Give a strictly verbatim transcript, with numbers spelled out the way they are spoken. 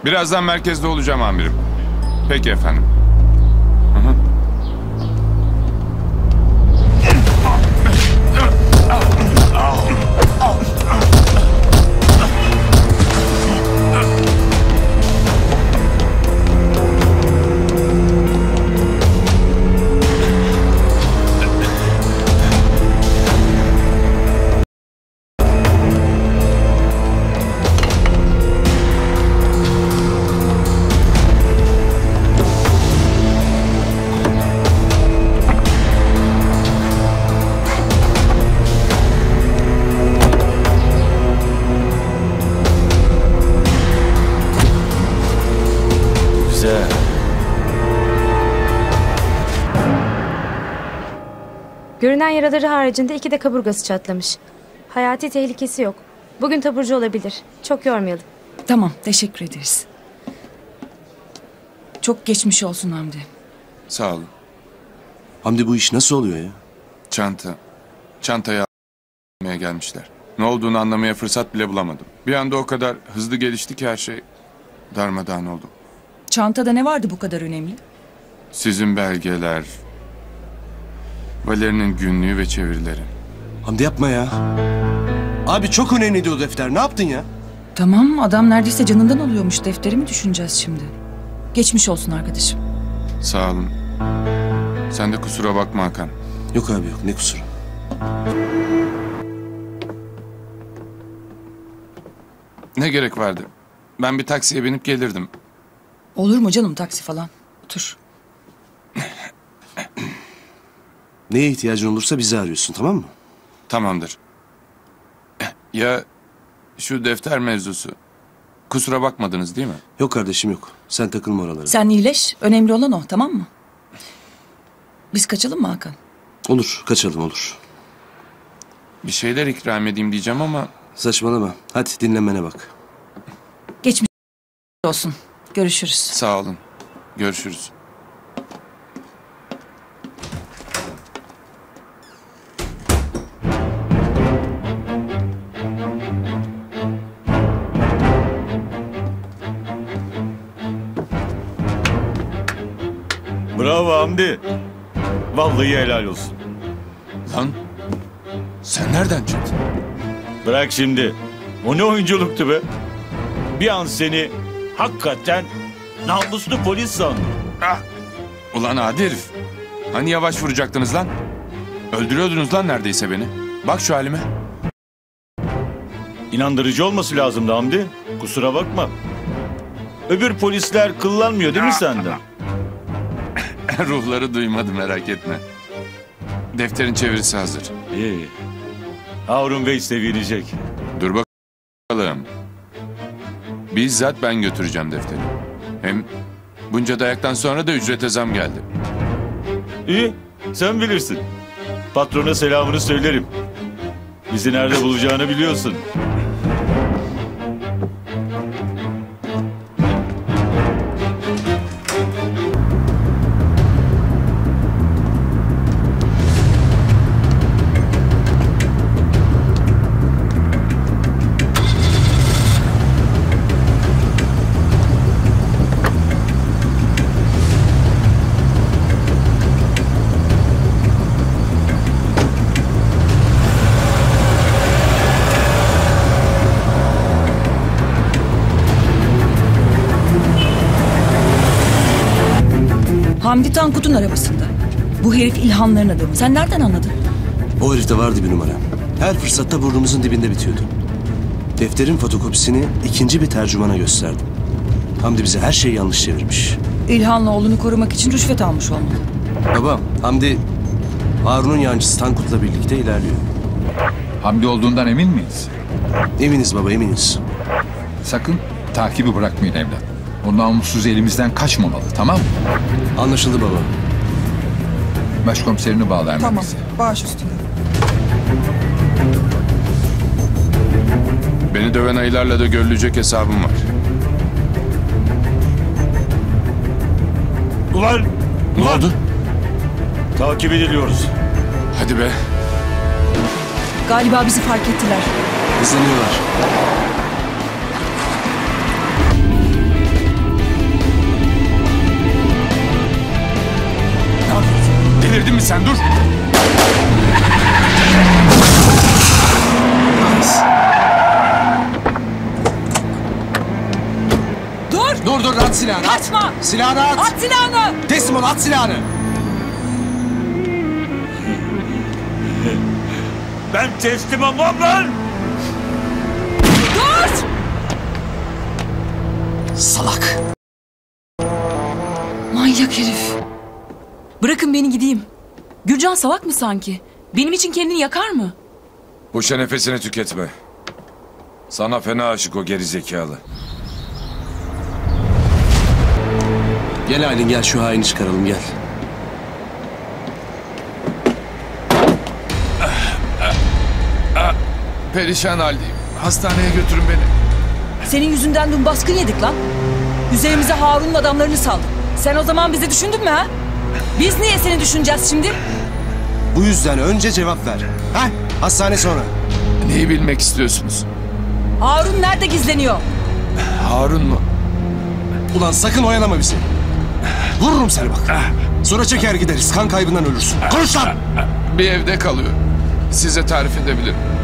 Birazdan merkezde olacağım amirim. Peki efendim. Hı hı. Görünen yaraları haricinde iki de kaburgası çatlamış. Hayati tehlikesi yok. Bugün taburcu olabilir. Çok yormayalım. Tamam, teşekkür ederiz. Çok geçmiş olsun Hamdi. Sağ olun. Hamdi bu iş nasıl oluyor ya? Çanta. Çantayı almaya gelmişler. Ne olduğunu anlamaya fırsat bile bulamadım. Bir anda o kadar hızlı gelişti ki her şey darmadağın oldu. Çantada ne vardı bu kadar önemli? Sizin belgeler, Valeri'nin günlüğü ve çevirileri. Hamdi yapma ya. Abi çok önemliydi o defter. Ne yaptın ya? Tamam, adam neredeyse canından oluyormuş. Defteri mi düşüneceğiz şimdi? Geçmiş olsun arkadaşım. Sağ olun. Sen de kusura bakma Hakan. Yok abi yok. Ne kusuru? Ne gerek vardı? Ben bir taksiye binip gelirdim. Olur mu canım taksi falan? Otur. Neye ihtiyacın olursa bizi arıyorsun, tamam mı? Tamamdır. Ya şu defter mevzusu. Kusura bakmadınız değil mi? Yok kardeşim yok. Sen takılma oralara. Sen iyileş. Önemli olan o, tamam mı? Biz kaçalım mı Hakan? Olur, kaçalım olur. Bir şeyler ikram edeyim diyeceğim ama... Saçmalama. Hadi dinlenmene bak. Geçmiş olsun. Görüşürüz. Sağ olun. Görüşürüz. Bravo Hamdi. Vallahi helal olsun. Lan sen nereden çıktın? Bırak şimdi. O ne oyunculuktu be? Bir an seni hakikaten namuslu polis sandım. Ah! Ulan adi herif. Hani yavaş vuracaktınız lan? Öldürüyordunuz lan neredeyse beni. Bak şu halime. İnandırıcı olması lazımdı Hamdi. Kusura bakma. Öbür polisler kıllanmıyor değil mi senden? Ruhları duymadı merak etme. Defterin çevirisi hazır. İyi. Harun Bey sevinecek. Dur bakalım. Bizzat ben götüreceğim defteri. Hem bunca dayaktan sonra da ücrete zam geldi. İyi. Sen bilirsin. Patrona selamını söylerim. Bizi nerede bulacağını biliyorsun. Hamdi Tankut'un arabasında. Bu herif İlhanların adamı. Sen nereden anladın? O herifte vardı bir numara. Her fırsatta burnumuzun dibinde bitiyordu. Defterin fotokopisini ikinci bir tercümana gösterdim. Hamdi bize her şeyi yanlış çevirmiş. İlhan'la oğlunu korumak için rüşvet almış olmalı. Babam, Hamdi Harun'un yancısı Tankut'la birlikte ilerliyor. Hamdi olduğundan emin miyiz? Eminiz baba, eminiz. Sakın takibi bırakmayın evlat. O namussuz elimizden kaçmamalı, tamam mı? Anlaşıldı baba. Başkomiserini bağla hemen Tamam, bize. baş üstüne. Beni döven ayılarla da görülecek hesabım var. Ulan! Ne oldu? Takip ediliyoruz. Hadi be. Galiba bizi fark ettiler. Hızlanıyorlar. Delirdin mi sen? Dur! Dur! Dur dur at silahını. At. Kaçma! Silahını at. At silahını! Teslim ol at silahını. Ben teslim olmam lan! Dur! Salak. Manyak herif. Bırakın beni gideyim. Gürcan salak mı sanki? Benim için kendini yakar mı? Boşa nefesini tüketme. Sana fena aşık o gerizekalı. Gel Aylin gel şu haini çıkaralım gel. Perişan haldeyim. Hastaneye götürün beni. Senin yüzünden dün baskın yedik lan. Üzerimize Harun'un adamlarını saldı. Sen o zaman bizi düşündün mü ha? Biz niye seni düşüneceğiz şimdi? Bu yüzden önce cevap ver. Ha? Hastane sonra. Neyi bilmek istiyorsunuz? Harun nerede gizleniyor? Harun mu? Ulan sakın oyalama bizi. Vururum seni bak. Sonra çeker gideriz. Kan kaybından ölürsün. Konuş lan. Bir evde kalıyor. Size tarif edebilirim.